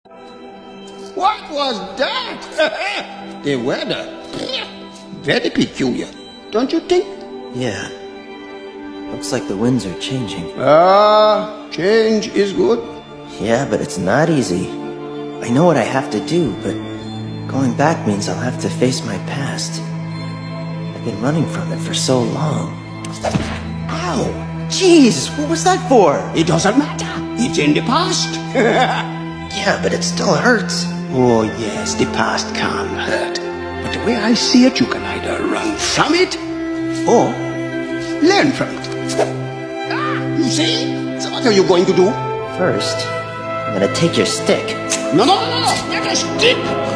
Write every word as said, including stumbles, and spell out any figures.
What was that? The weather. Very peculiar, don't you think? Yeah. Looks like the winds are changing. Ah, change is good. Yeah, but it's not easy. I know what I have to do, but going back means I'll have to face my past. I've been running from it for so long. Ow! Jeez, what was that for? It doesn't matter. It's in the past. Yeah, but it still hurts. Oh, yes, the past can hurt. But the way I see it, you can either run from it or learn from it. Ah, you see? So what are you going to do? First, I'm gonna take your stick. No, no, no, no, not a stick.